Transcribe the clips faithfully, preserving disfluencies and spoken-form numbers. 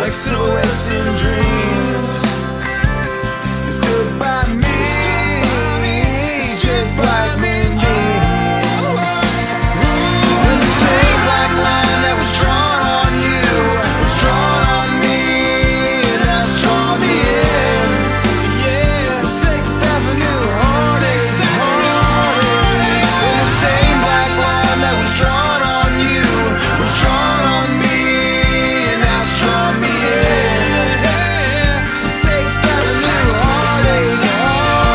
like silhouettes in dreams. You stood by me, just like moonbeams. And the same black line that was drawn on you was drawn on me, and that's drawn me in. Yeah, Sixth Avenue heartache, heartache. And the same black line that was drawn on you was drawn on me, and now it's drawn me in. Sixth Avenue heartache, heartache.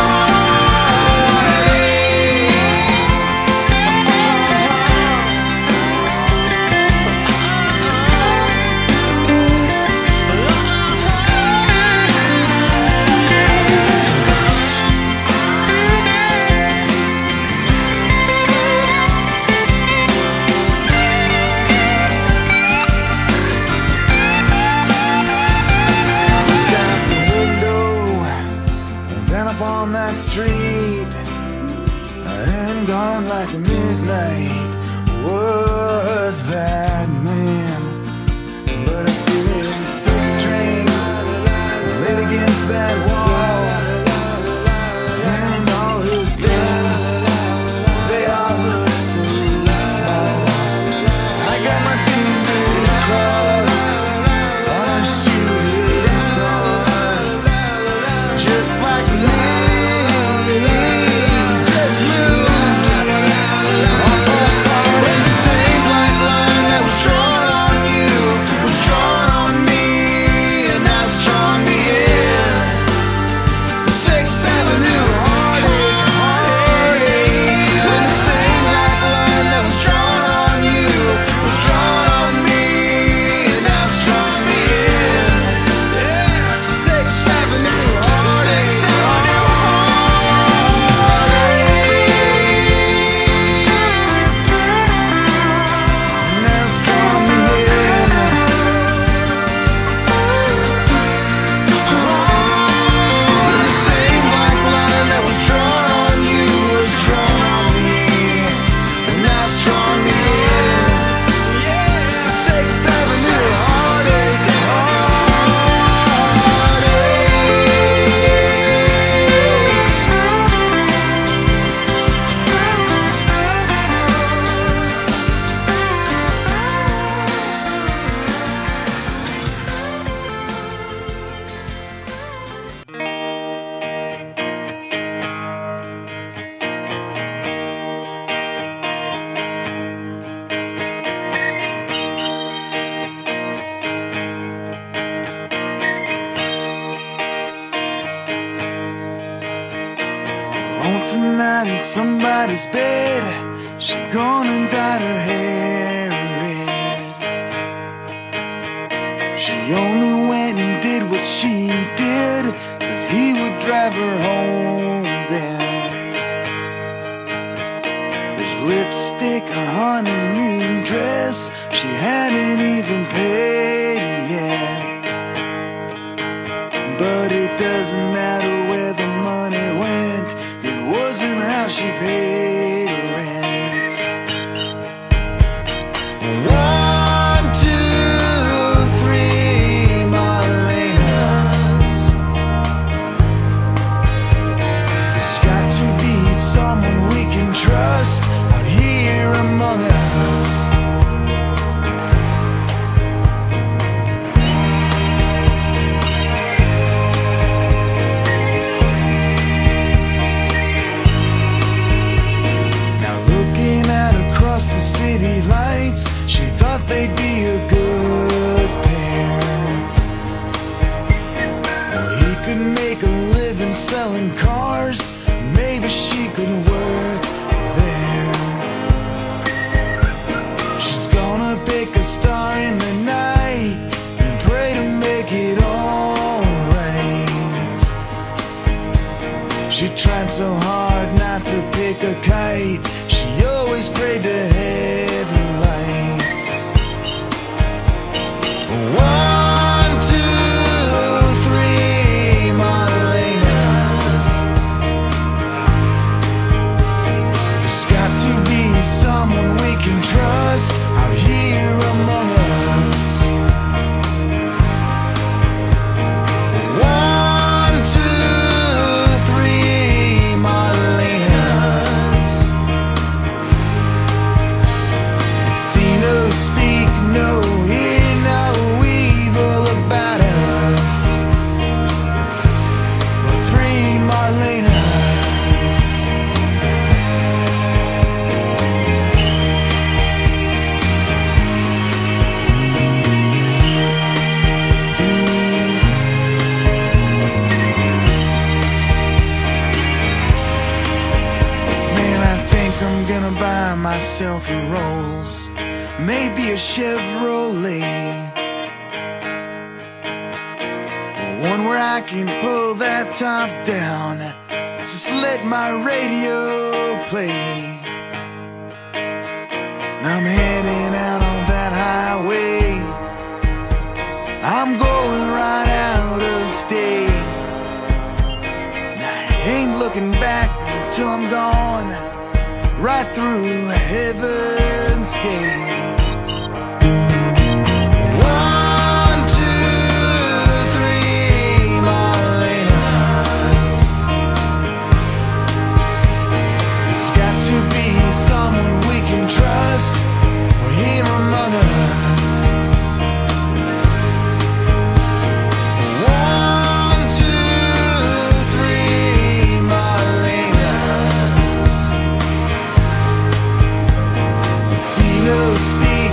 On that street, and gone like a midnight was that man. But I see his six strings laid against that wall, and all his things, they all look so small. I got my fingers crossed on a shooting star, just like me. Oh, tonight in somebody's bed, she gone and dyed her hair red. She only went and did what she did, 'cause he would drive her home then. There's lipstick on her new dress, she hadn't even paid yet. But it doesn't matter where the money went, it wasn't how she paid her rent. One, two, three, Marlenas. There's got to be someone we can trust out here among us. The city lights, she thought they'd be a good pair. Well, he could make a living selling cars, maybe she could work there. She's gonna pick a star in the night and pray to make it all right. She tried so hard not to pick a kite, she always prayed to headlights. One, two, three, Marlenas. There's got to be someone we can trust out here among us. myself a Rolls, maybe a Chevrolet, one where I can pull that top down, just let my radio play. I'm heading out on that highway, I'm going right out of state. I ain't looking back until I'm gone, right through heaven's gates. One, two, three, Marlenas. There's got to be someone we can trust here among us. One, two, three, Marlenas. See no speed.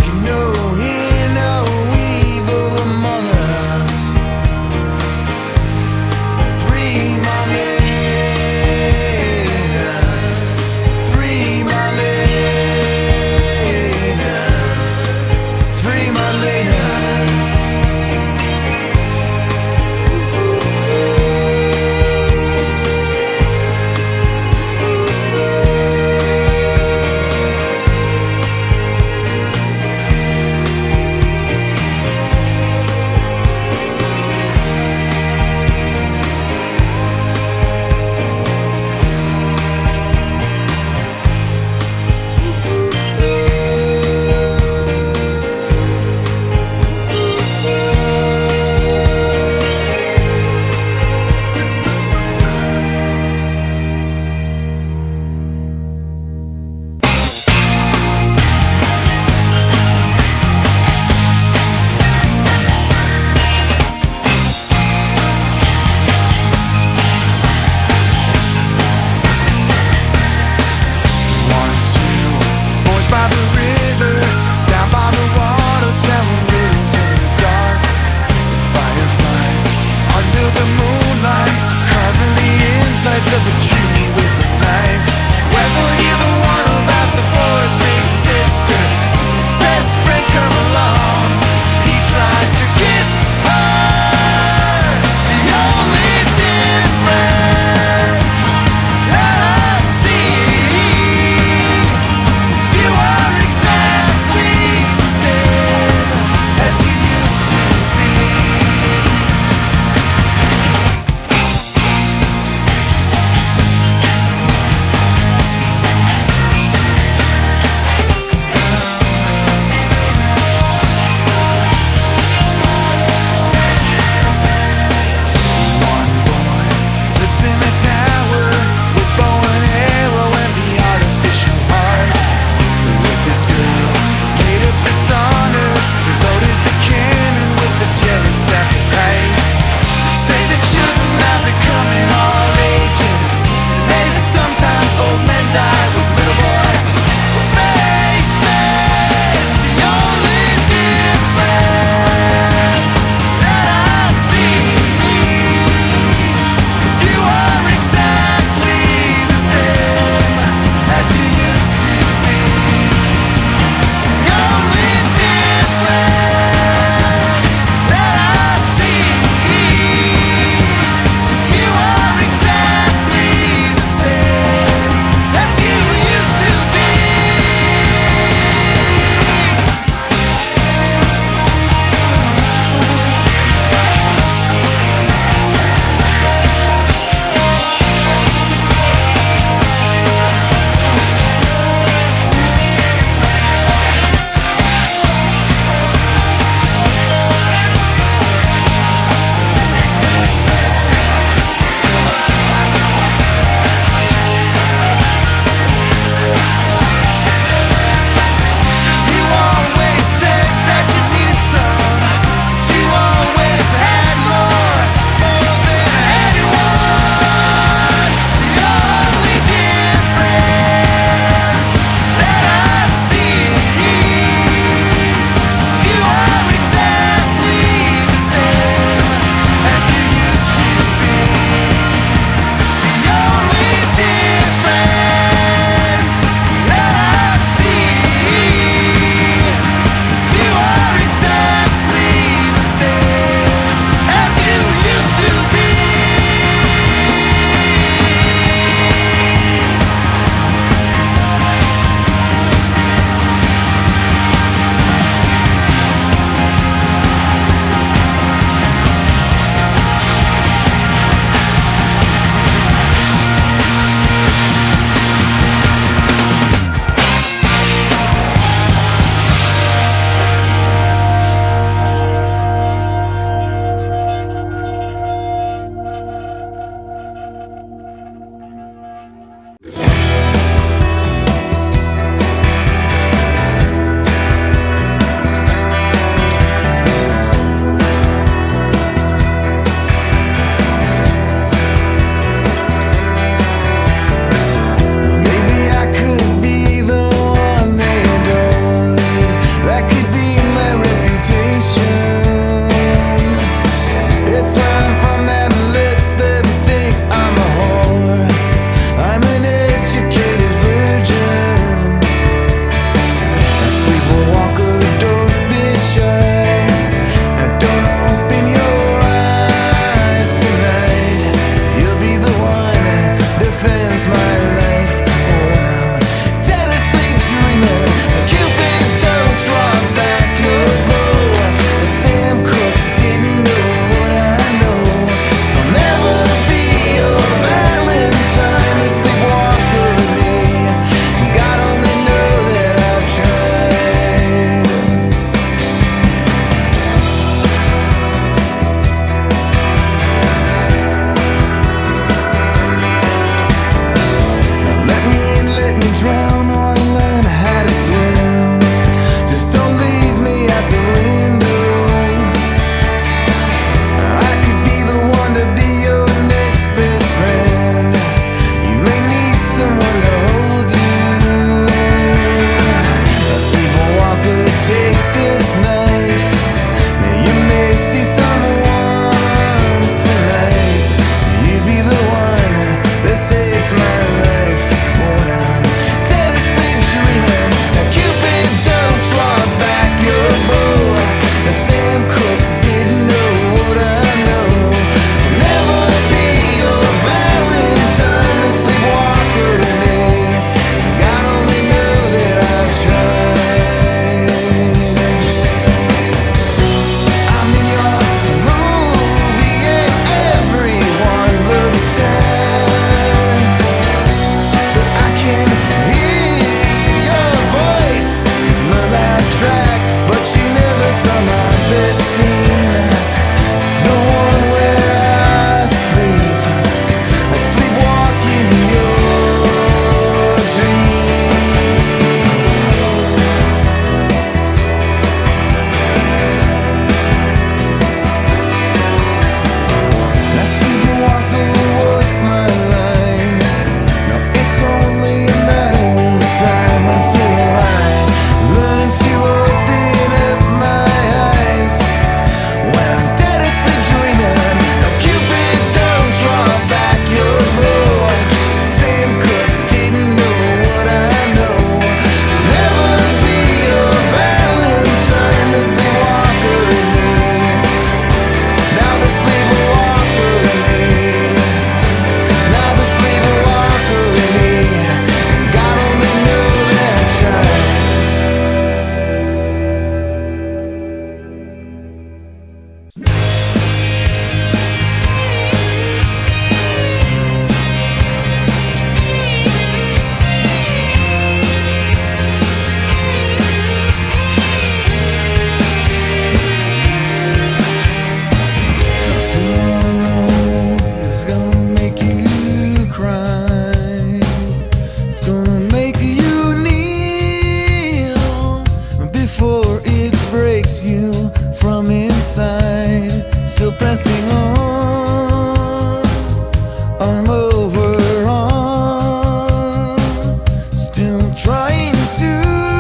still pressing on, arm over arm, still trying to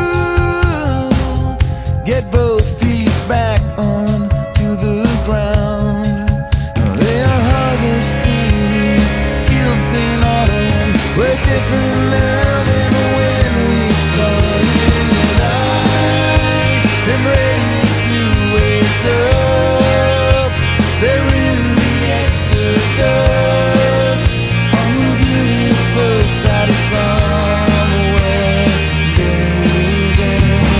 get both feet back onto the ground. Now they are harvesting these fields in autumn. We're different now than when we started, and I am ready to wake up. They're in the exodus on the beautiful side of somewhere, baby.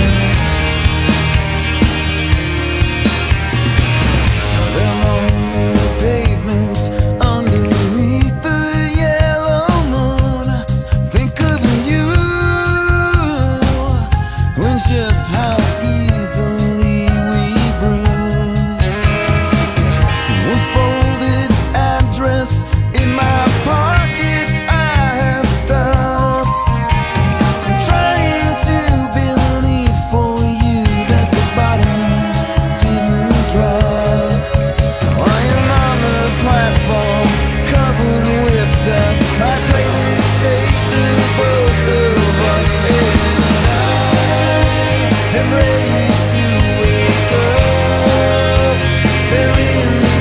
They're on the pavements underneath the yellow moon. Think of you when just how easily we bruise. One folded address in my pocket, I have stopped. I'm trying to believe for you that the bottom didn't drop. Now I am on the platform covered with dust. I gladly take the both of us, and I am ready to wake up. They're in the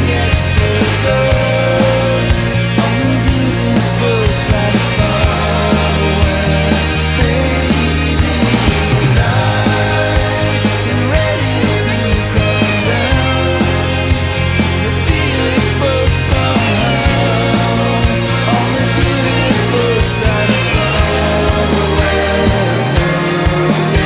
exodus on the beautiful side of somewhere, baby. And I am ready to come down and see us both somehow on the beautiful side of somewhere someday.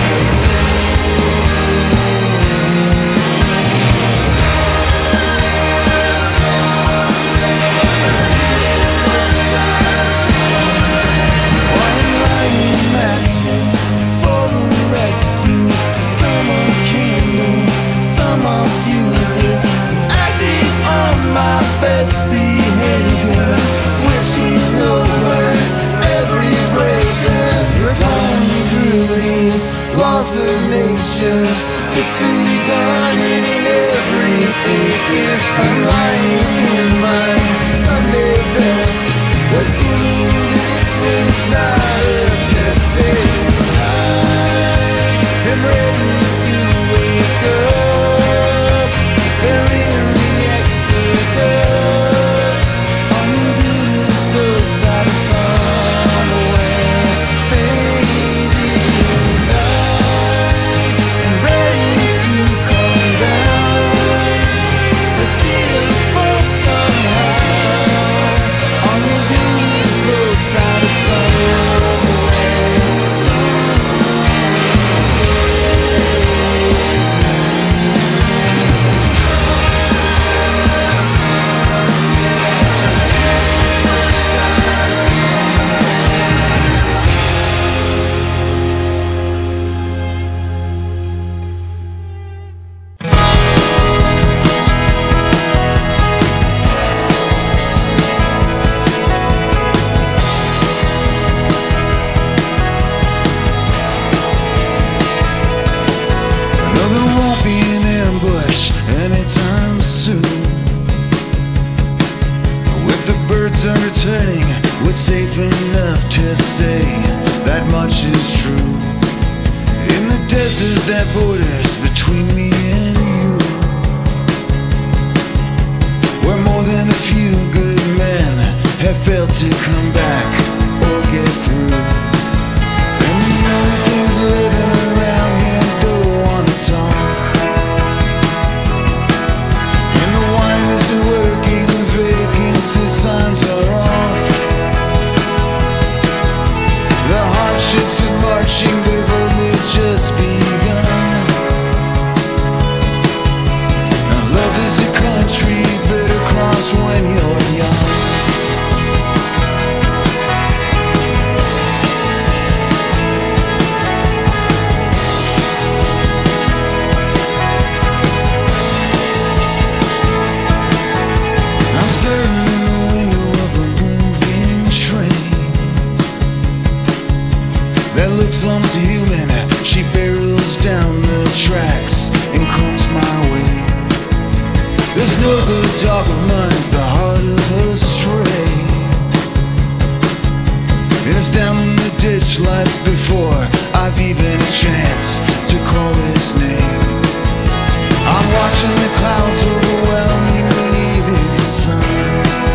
I'm lighting matches for the rescue. Some are candles, some are fuses. Acting on my best behavior, switching over every breaker. We're plowing through these laws of nature, disregarding every acre. I'm lying in my Sunday best, assuming this was not a test day. I am ready to wake up. They're in the exodus on the beautiful side of somewhere, baby. And I am ready to come down and see us both somehow on the beautiful side of somewhere, another won't be an ambush anytime soon. If the birds are returning, we're safe enough to say that much is true. In the desert that borders between me and you, where more than a few good men have failed to come back or get through. And the only things living around here don't wanna talk. And the wine isn't working, the vacancy signs are off. The hardships of marching, they've only just begun. Now love is a country you better cross when you're young. I'm staring in the window of a moving train that looks almost human. She barrels down the tracks and comes my way. There's no no good dog of mine's the heart of a stray. And it's down in the ditch lights before I've even a chance to call his name. I'm watching the clouds overwhelm me, leaving sun.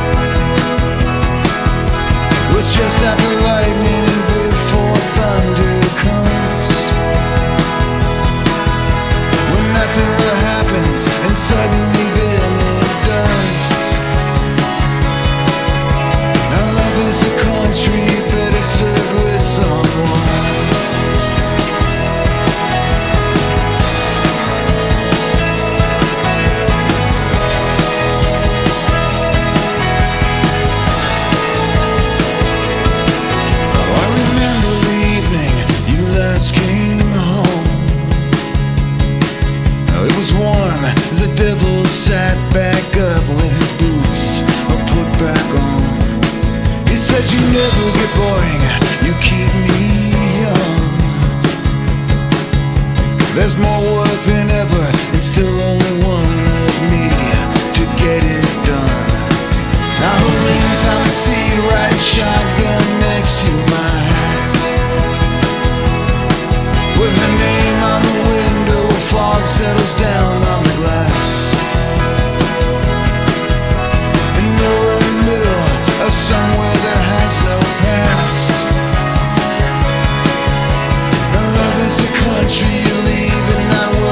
It's just after lightning and before thunder comes, when nothing really happens and suddenly then it does. Now love is a country better served with someone. Sat back up with his boots put back on. He said, you never get boring, you keep me young. There's more work than ever and still only one of me to get it done. Now who leans on the seat, riding shotgun next to my hat, with her name on the window, fog settles down on the glass. Somewhere there has no past. Now love is a country you leave and not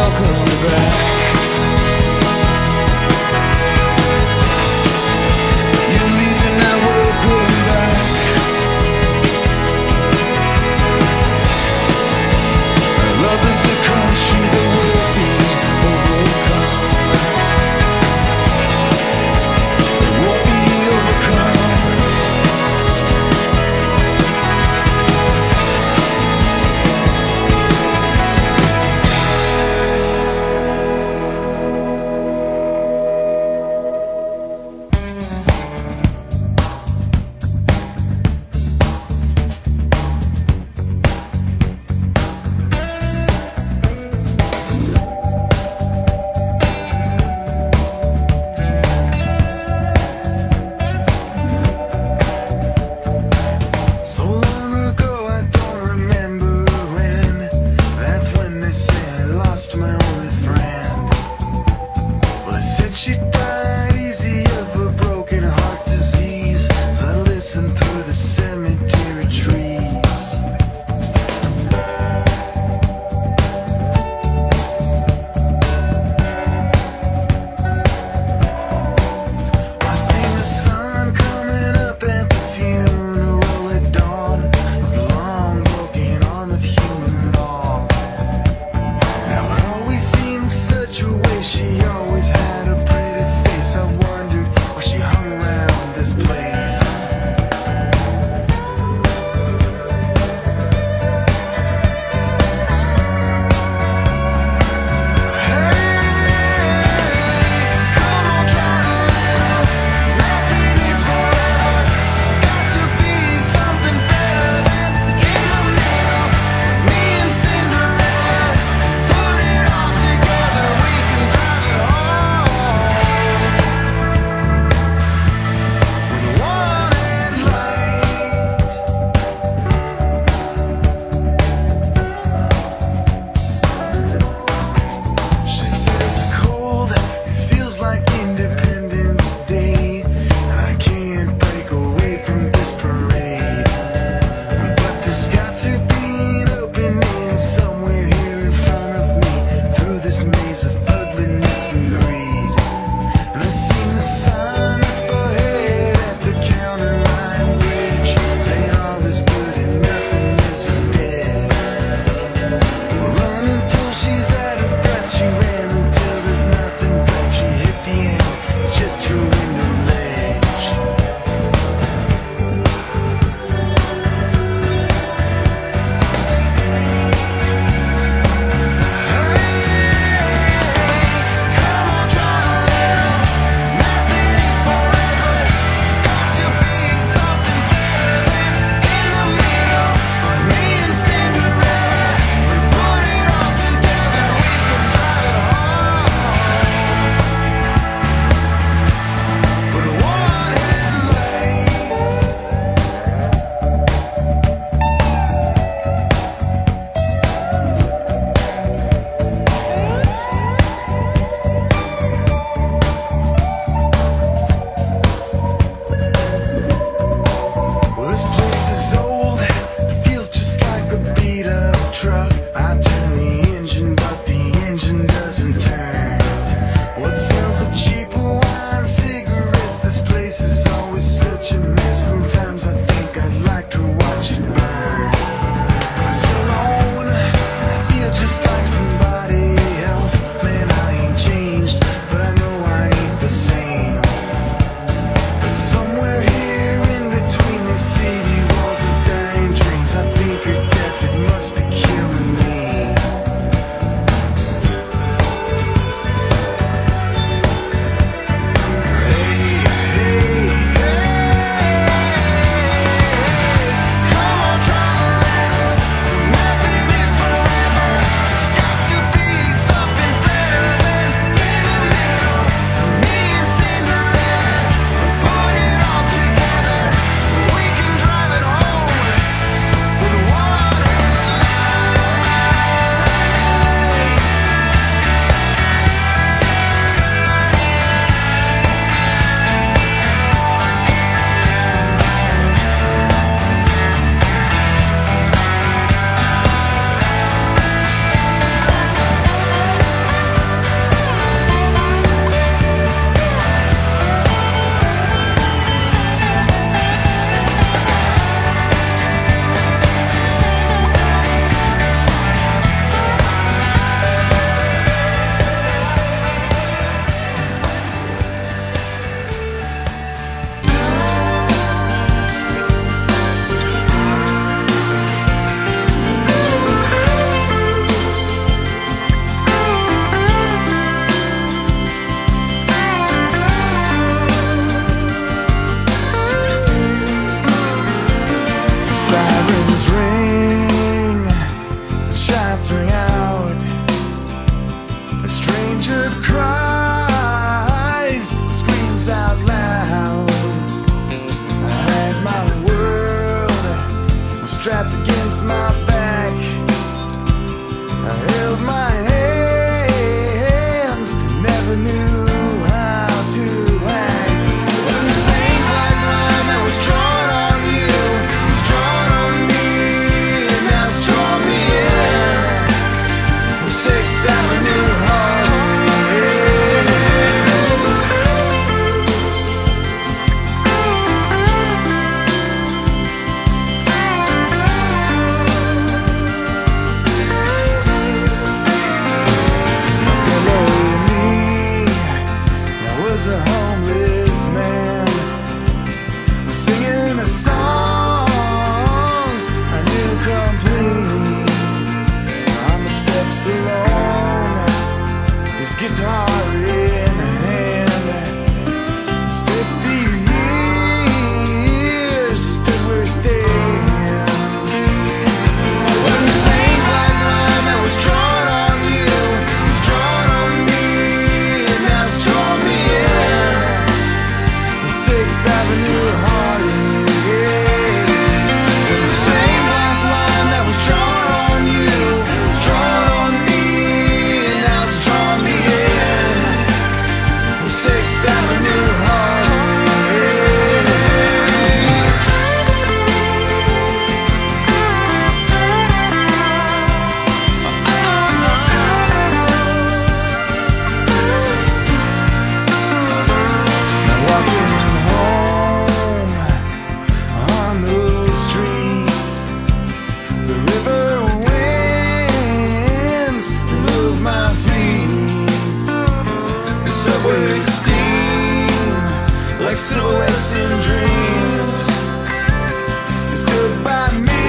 like silhouettes in dreams. You stood by me,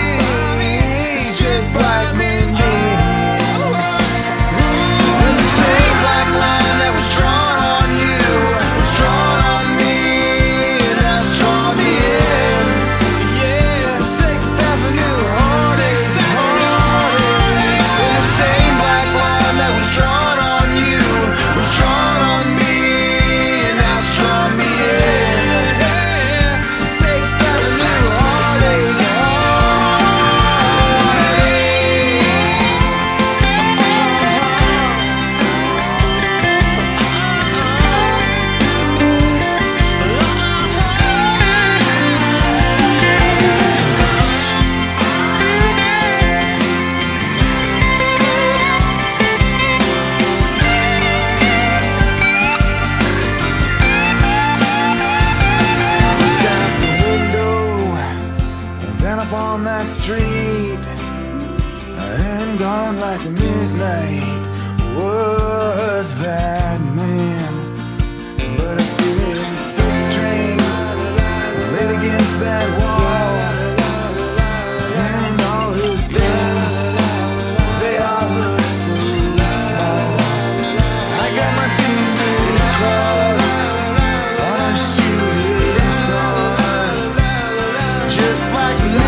just like memories. And the same black line that was drawn on you was drawn on me, and that's drawn me in. Yeah, Sixth Avenue heartache, heartache. And the same black line that was drawn on you was drawn on me, and that's drawn me in. Yeah, Sixth Avenue heartache, heartache. On that street and gone like a midnight was that man. But I see his silk strings laid against that wall, and all his things, they all look so small. I got my fingers crossed on a shooting star, just like me.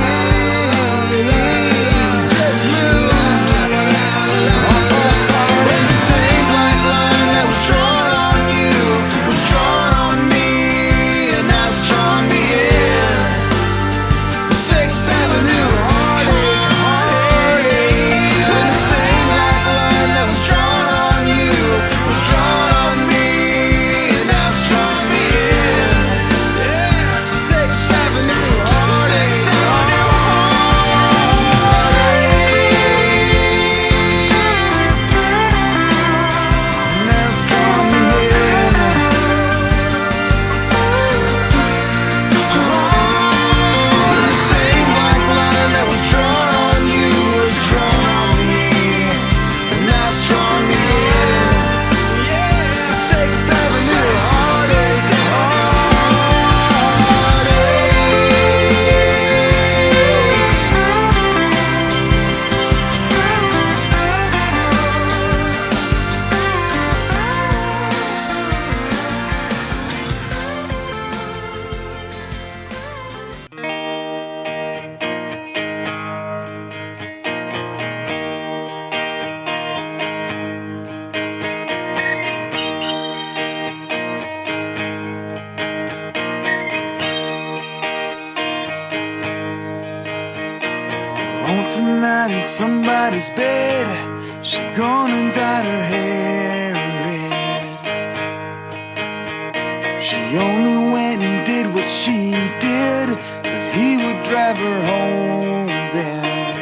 Oh, tonight in somebody's bed, she gonna dye her hair red. She only went and did what she did, cause he would drive her home then.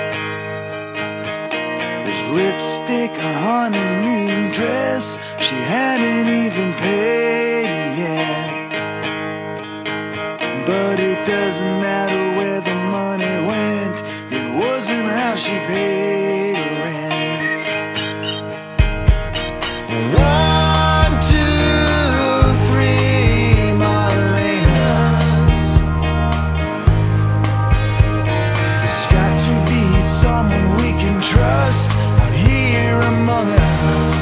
There's lipstick on her new dress, she hadn't even paid yet. But it doesn't matter where the money went, it wasn't how she paid her rent. One, two, three, Marlenas. There's got to be someone we can trust out here among us.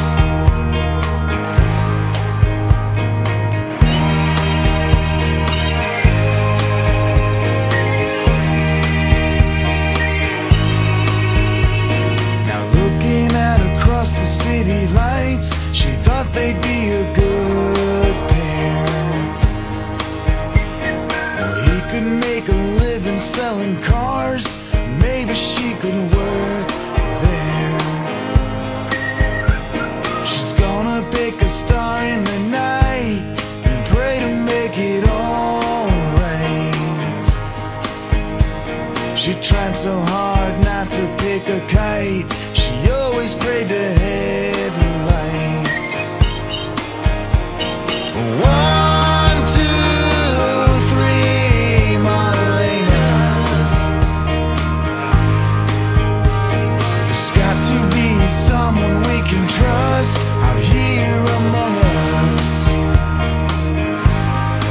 The city lights, she thought they'd be a good pair. Well, he could make a living selling cars, maybe she could work there. She's gonna pick a star in the night and pray to make it all right. She tried so hard not to pick a kite, she always prayed to headlights. One, two, three, Marlenas. There's got to be someone we can trust out here among us.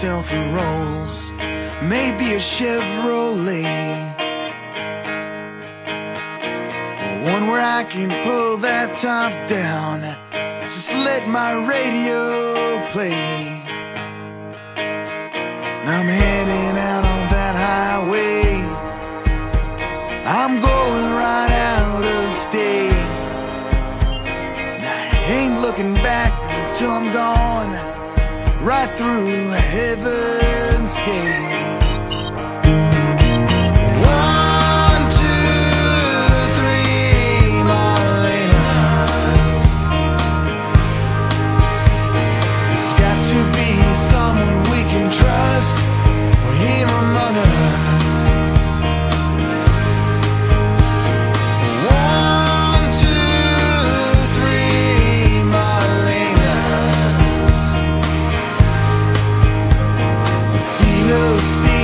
myself who rolls, maybe a Chevrolet, one where I can pull that top down, just let my radio play. I'm heading out on that highway, I'm going right out of state. I ain't looking back until I'm gone, right through heaven's gates. One, two, three, Marlenas. There's got to be someone we can trust here among us. One, two, three, Marlenas. See no speed.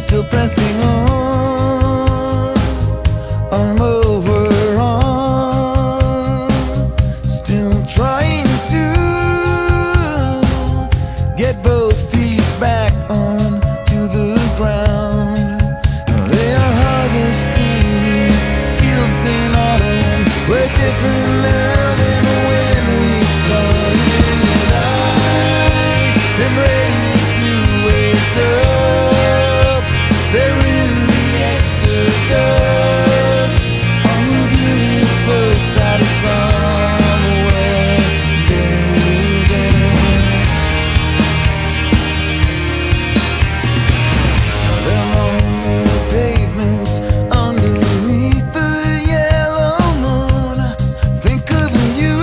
still pressing on, arm over arm, still trying to get both feet back onto the ground. They are harvesting these fields in autumn. We're different now than when we started. And I am ready to wake up. They're in the exodus on the beautiful side of somewhere, baby. They're on the pavements underneath the yellow moon. Think of you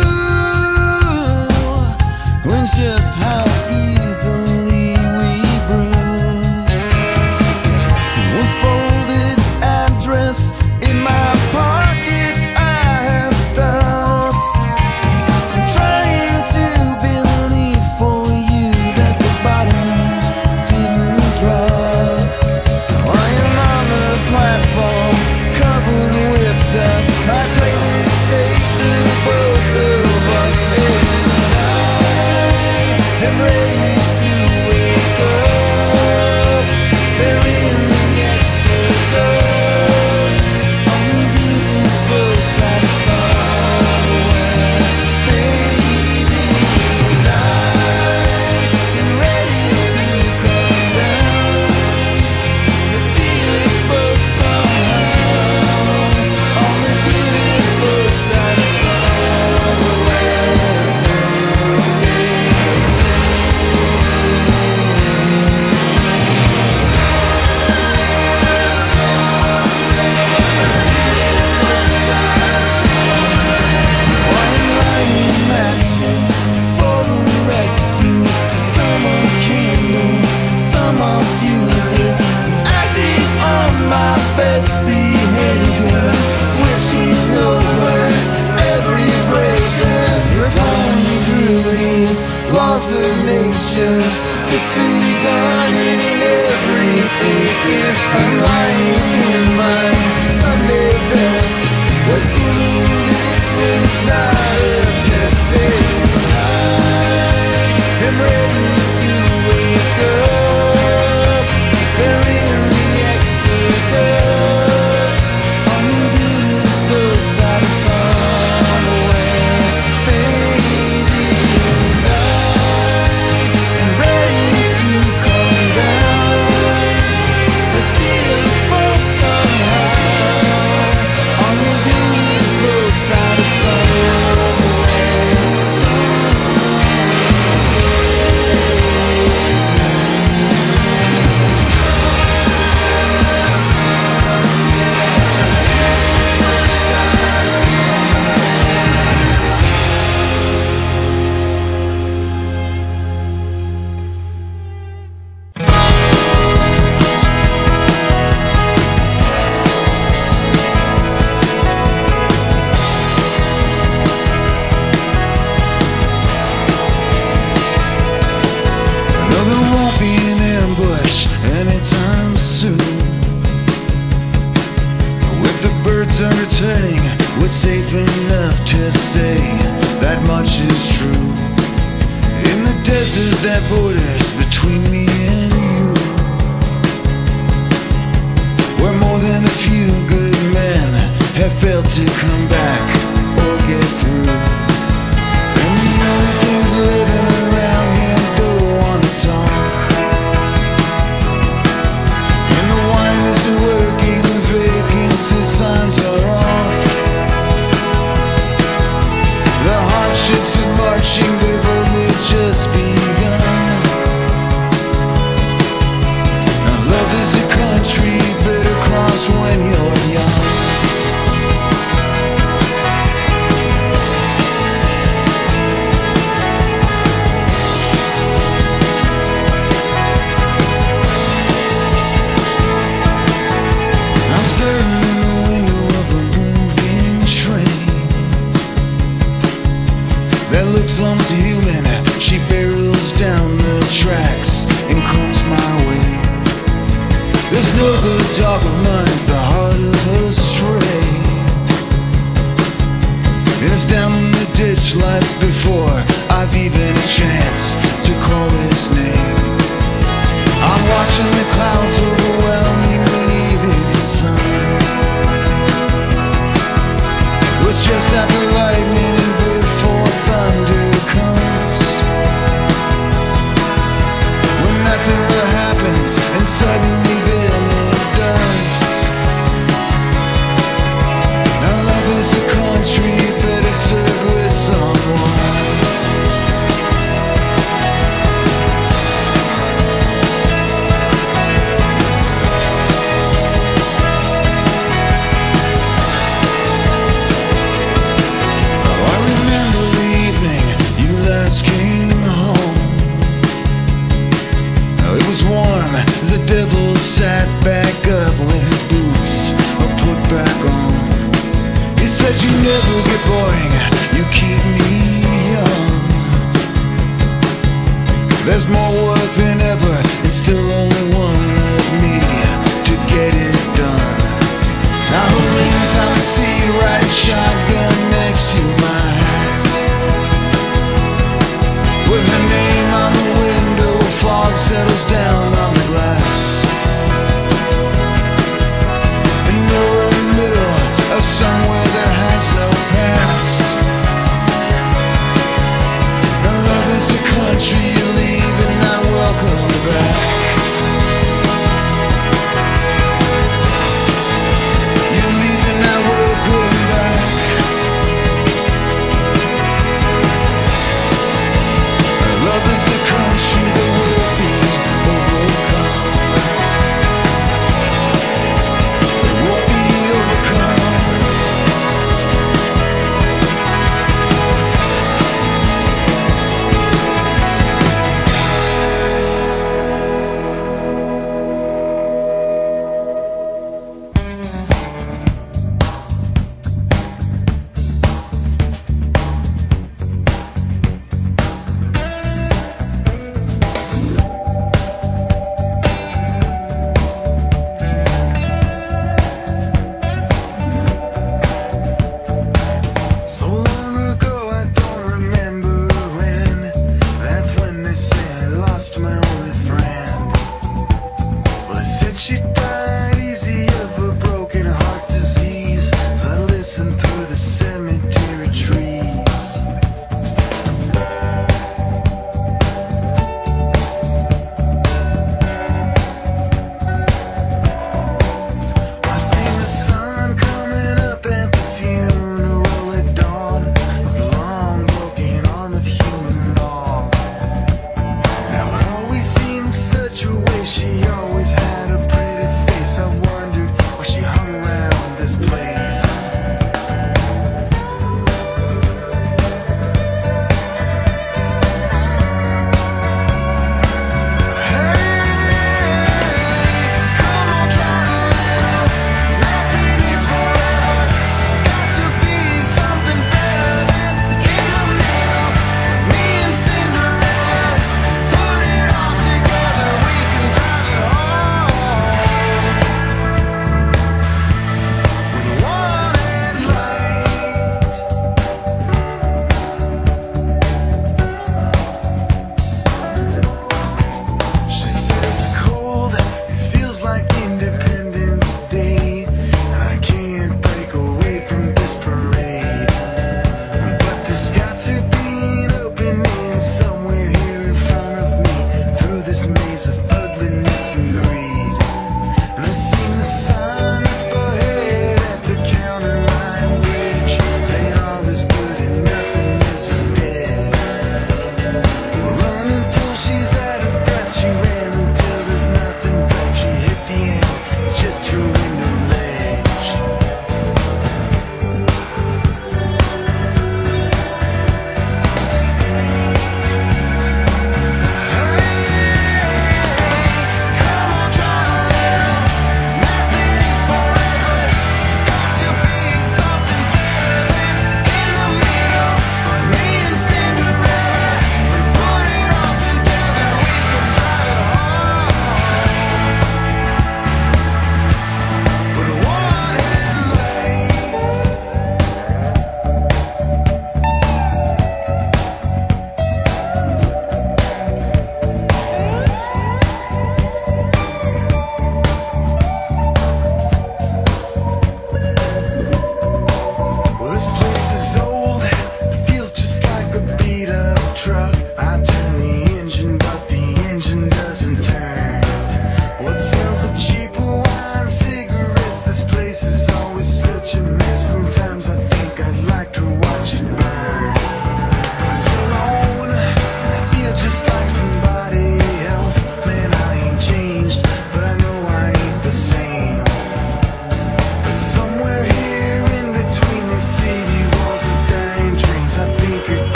and just how easily we bruise. One folded address in my pocket, I have stopped trying to believe for you that the bottom didn't drop. Now I am on the platform covered with dust. I pray they take the both of us, and I am ready to wake up. They're in the exodus on the beautiful side of somewhere, baby. And I am ready to come down and see us both somehow on the beautiful side of somewhere someday. I'm lighting matches for the rescue. Some are candles, some are fuses. Acting on my best behavior, switching over every breaker. We're plowing through these laws of nature, disregarding every acre. I'm lying in my Sunday best, assuming this was not a test. And I am ready to wake up. They're in the exodus on the beautiful side of somewhere, baby. And I am ready to come down and see us both somehow on the beautiful side of somewhere, no, there won't be an ambush anytime soon. If the birds are returning, we're safe enough to say that much is true. In the desert that borders between me and you, where more than a few good men have failed to come back or get through. And the only things living around here don't wanna talk. And the wine isn't working, the vacancy signs are off. The hardships of marching, they've only just begun. Now love is a country better crossed when you're young. I'm staring in the window of a moving train that looks almost human. She barrels down the tracks and comes my way. There's no good dog of mine's the heart of a stray. And it's down in the ditch lights before I've even a chance to call his name. I'm watching the clouds overwhelming the evening sun. It was just after lightning and before thunder comes, when nothing but happens and suddenly then it does. Now love is a country better served with someone. I remember the evening you last came home. It was warm as the devil sat back up with his boots put back on. He said you never get boring, you keep me young. There's more work than ever and still only one of me to get it done. Now her rings on the seat, riding shotgun next to my hat. With her name on the window, fog settles down on the glass. And nowhere in the middle of somewhere that has no past. Now love is a country you leave and not welcome back.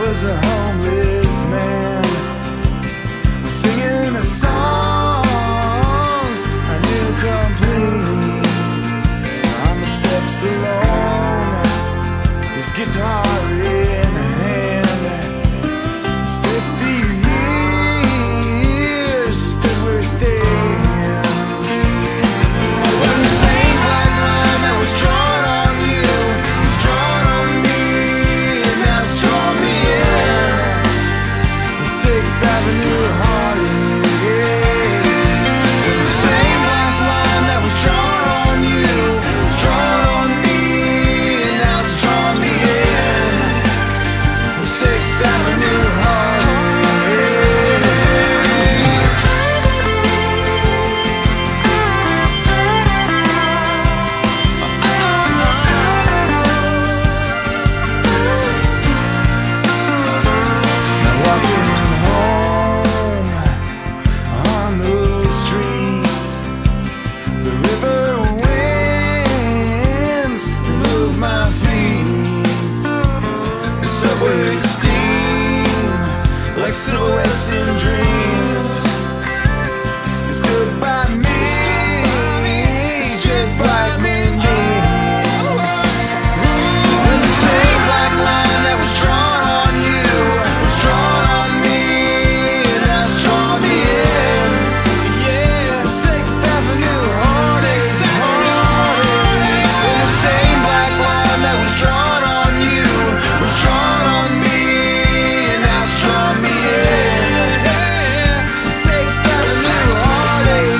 was a homeless man, singing the songs I knew complete. On the steps alone, his guitar in hand. His fifty years stood where he stands. When the same black line that was drawn on you was drawn on me, and now it's drawn me in. Sixth Avenue heartache. The same black line that was drawn on you was drawn on me, and now it's drawn me in. Sixth Avenue heartache. Now walking home on those streets, the river winds move my feet. The subway steam like silhouettes in dreams. They stood by me just like moonbeams. When the same black line that was drawn on you was drawn on me, and now it's drawn me in. Yeah, Sixth Avenue heartache. When the same black line that was drawn on you was drawn on me, and now it's drawn me in. Sixth Avenue heartache.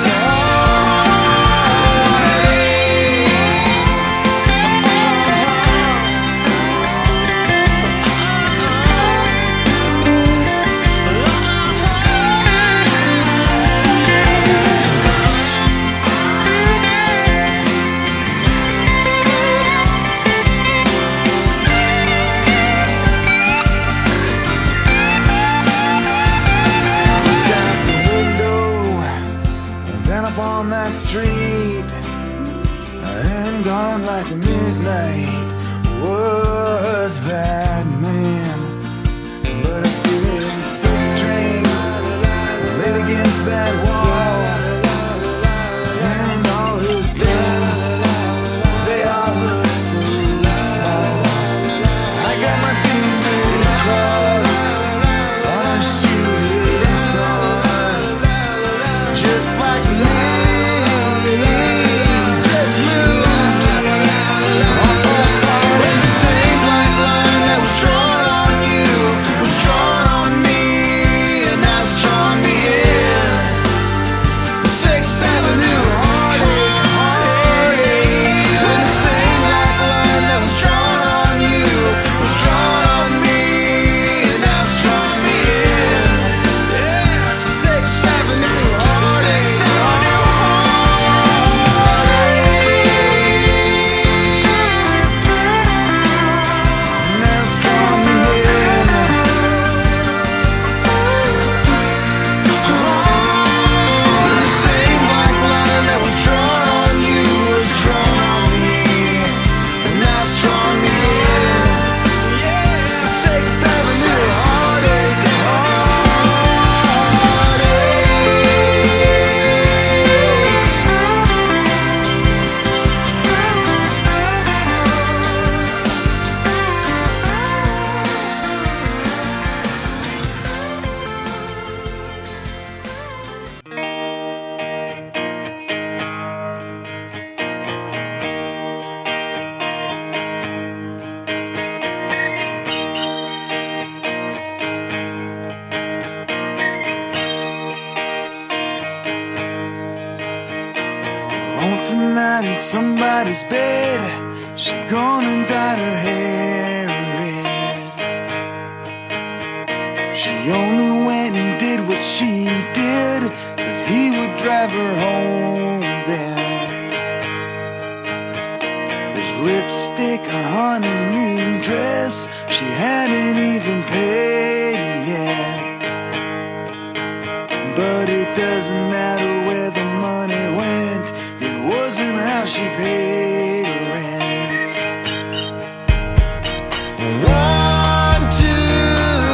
On that street, and gone like midnight was that man. But I see his six strings laid against that wall, and all his things, they all look so small. I got my fingers crossed on a shooting star, just like me. Oh, tonight in somebody's bed, she gone and dyed her hair red. She only went and did what she did, cause he would drive her home then. There's lipstick on her new dress, she hadn't even paid yet. But it doesn't matter where the money went, it wasn't how she paid her rent. One, two,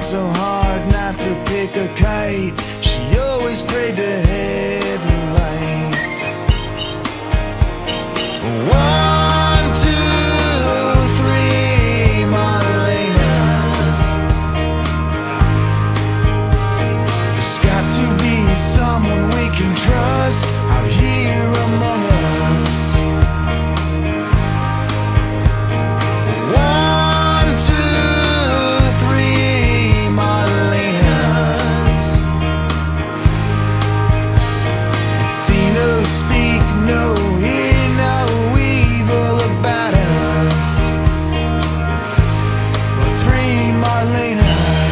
so hard not to pick a kite. She always prayed to headlights. One, two, three, Marlenas. There's got to be someone we can trust out here among us. One, two, three, Marlenas. Let's see no speak, no hear, no evil about us. Well, three Marlenas.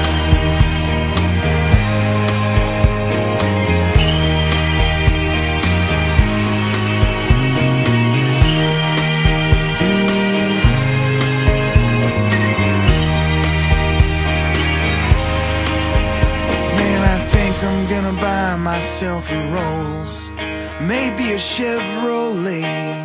I'm gonna buy myself a Rolls, maybe a Chevrolet,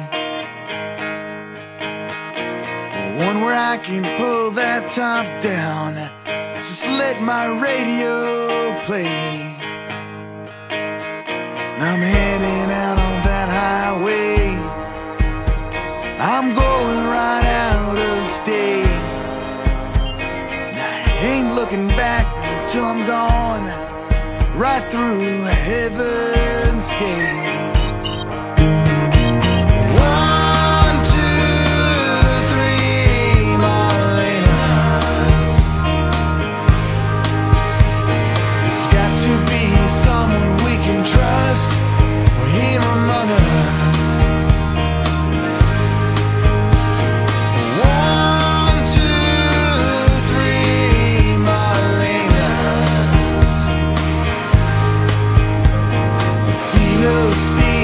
one where I can pull that top down, just let my radio play. And I'm heading out on that highway, I'm going right out of state. And I ain't looking back until I'm gone, right through heaven's gates. One, two, three, Marlenas. There's got to be someone we can trust here among us. One, two, three, Marlenas. See no speed.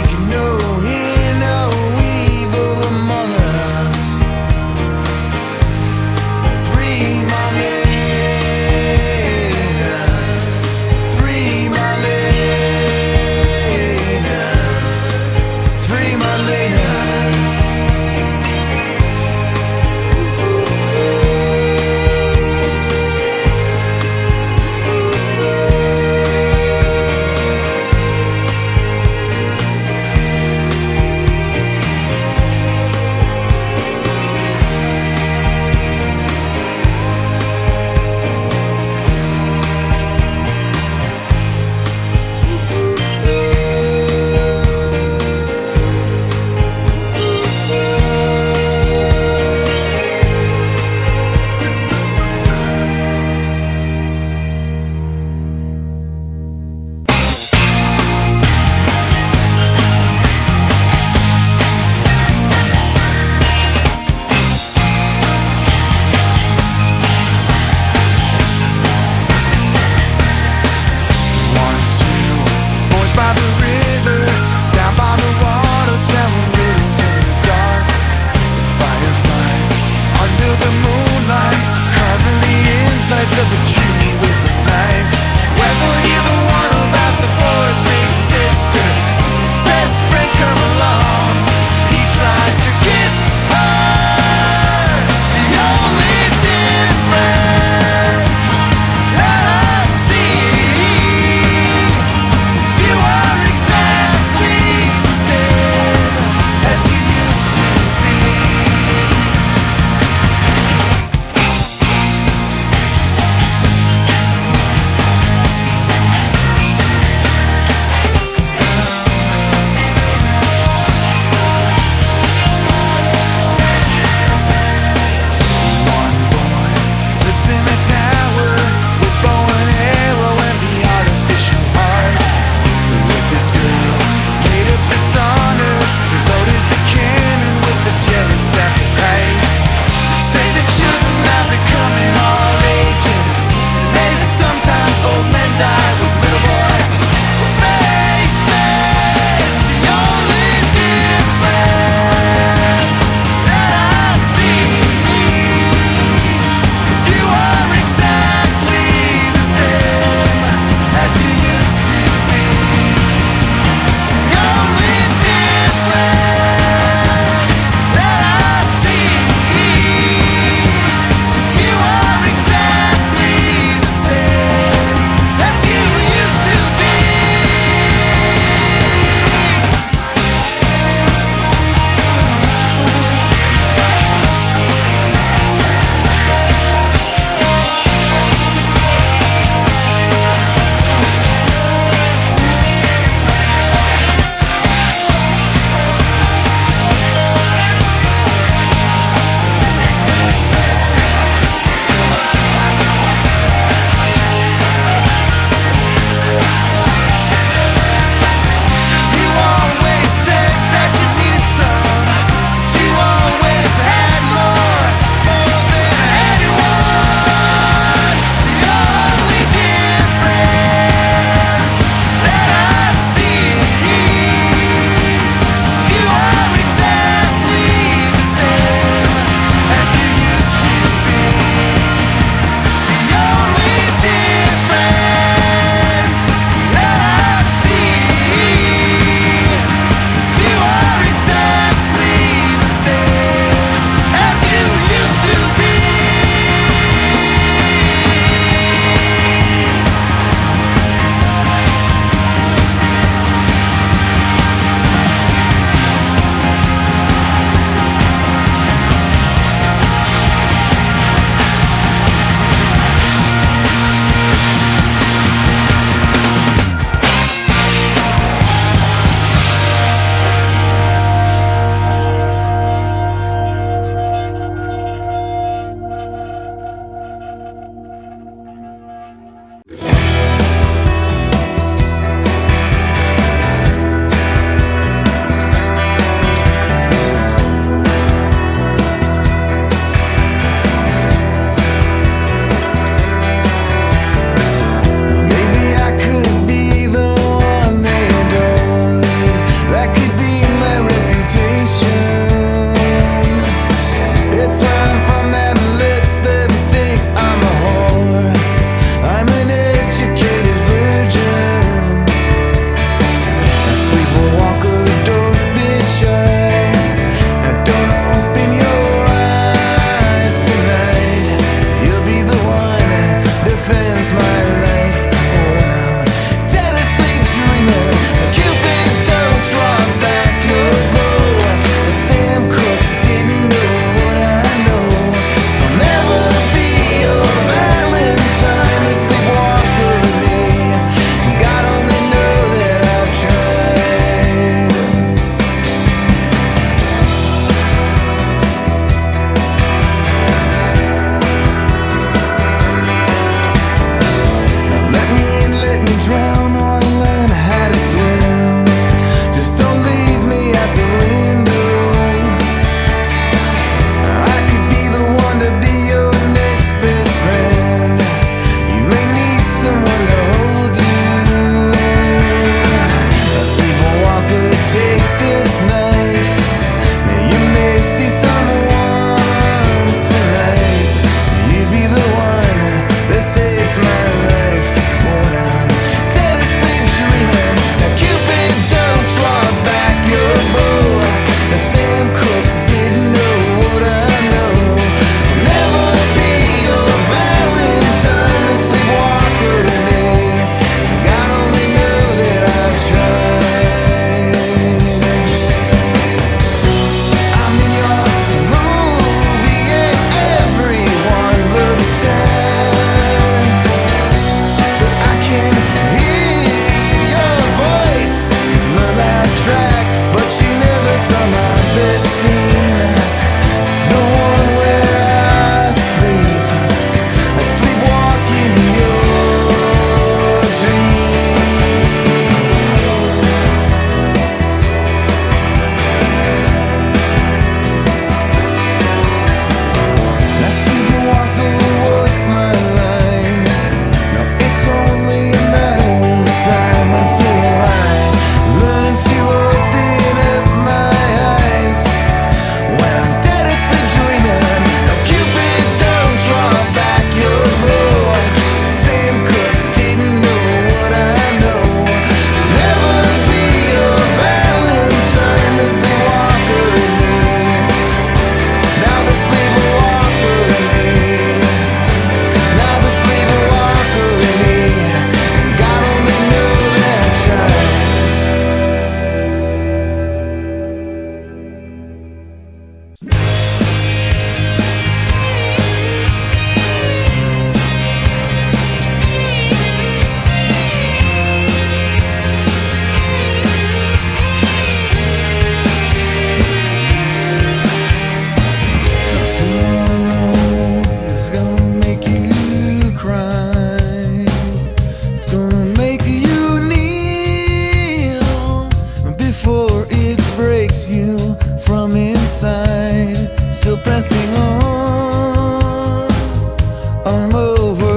still pressing on. I'm over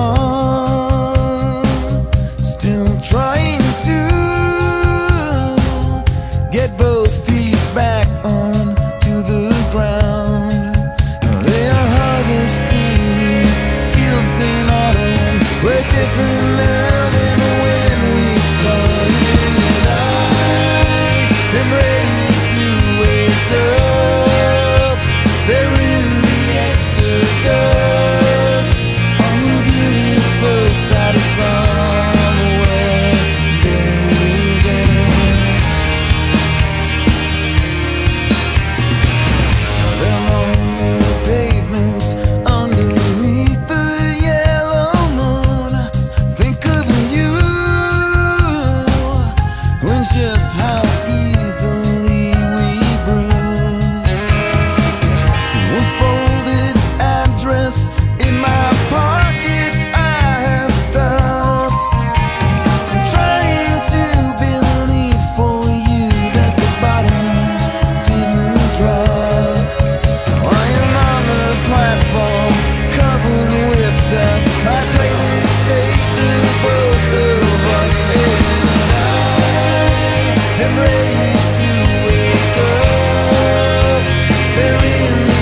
on, still trying to get both feet back on to the ground. Now they are harvesting these fields in autumn. We're different now than when we started, and I am ready to wake up. They're in the exodus on the beautiful side of somewhere, baby. They're on the pavements underneath the yellow moon. Think of you when just how easily we bruise. One folded address in my pocket, I have stopped. I'm trying to believe for you that the bottom didn't drop. Now I am on the platform covered with dust. I pray they take the both of us, and I am ready to wake up. They're in the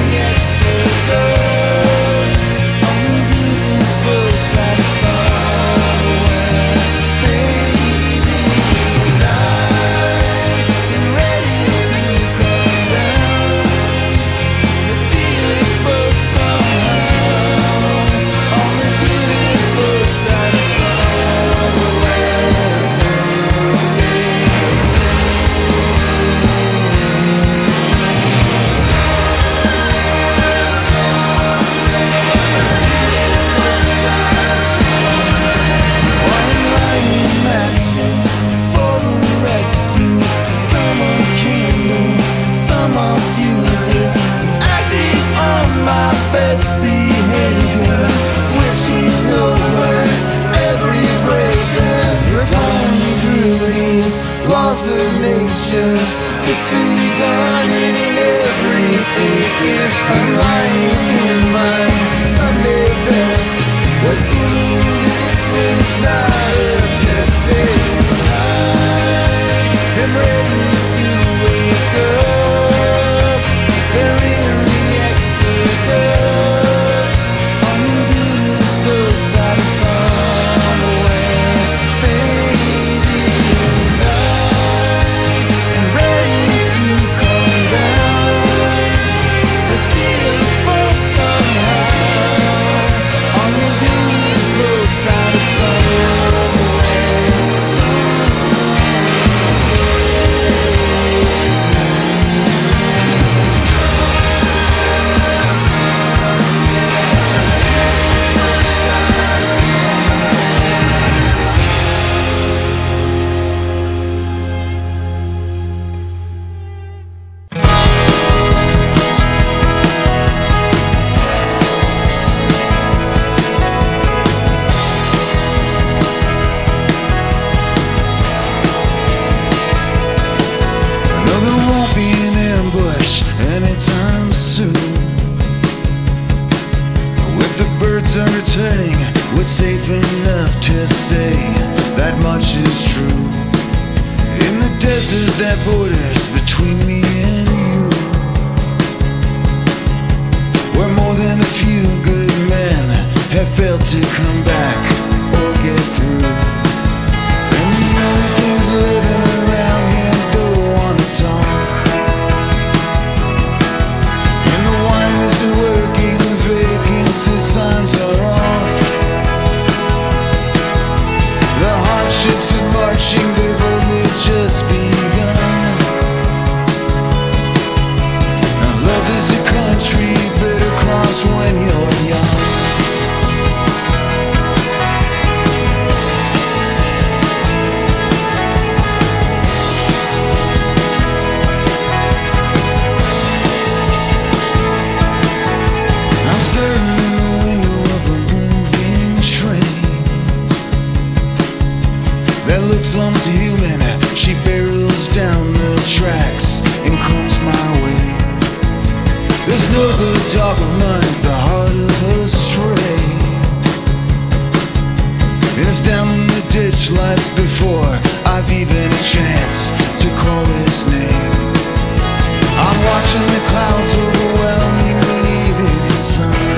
exodus on the beautiful side of somewhere, baby. And I am ready to come down and see us both somehow on the beautiful side of somewhere someday. I'm lighting matches for the rescue. Some are candles, some are fuses. Acting on my best behavior, switching over every breaker. We're going through these laws of nature, disregarding every acre. I'm lying in my Sunday best, assuming this was not a test. And I am ready to wake up. They're in the exodus on the beautiful side of somewhere, baby. And I am ready to come down and see us both somehow on the beautiful side of somewhere, another won't be an ambush anytime soon. If the birds are returning, we're safe enough to say that much is true. In the desert that borders between me and you, where more than a few good men have failed to come back or get through. And the only things living around here don't wanna talk. And the wine isn't working and the vacancy signs are off. The hardships of marching, they've only just begun. Now love is a country better cross when you're young. There's no good dog of mine's the heart of a stray. And it's down in the ditch lights before I've even a chance to call his name. I'm watching the clouds overwhelming the evening sun.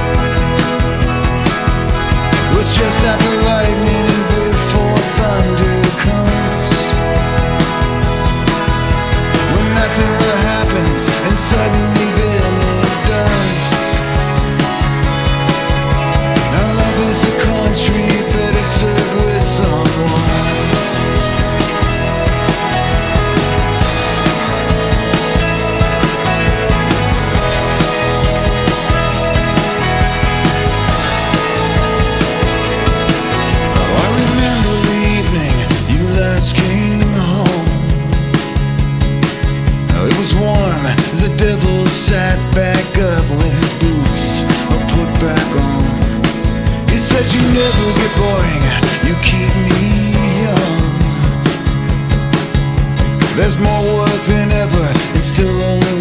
It was just after lightning and before thunder comes, when nothing really happens and suddenly then it does. Now love is a country better served with someone. Oh, I remember the evening you last came home. Oh, it was warm as the devil sat back up with his boots put back on. He said you never get boring, you keep me young. There's more work than ever and still only